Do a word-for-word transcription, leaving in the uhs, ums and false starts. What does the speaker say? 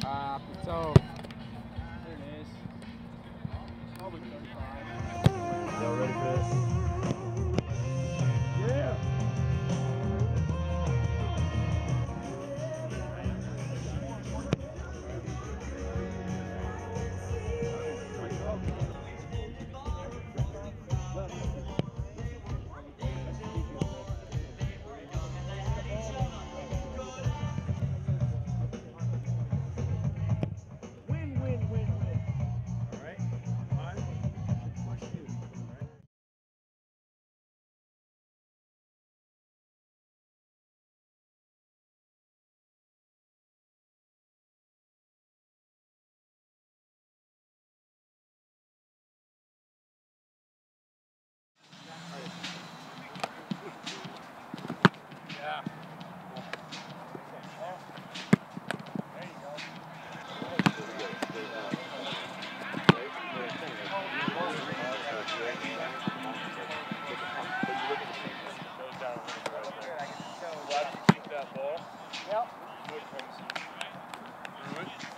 Uh, so, There it is. Probably thirty-five. Y'all ready for this? Yeah! Win, win, win, win. All right? Five. Push you. All right? Yeah. Glad you keep that ball. yep. Good comes through it.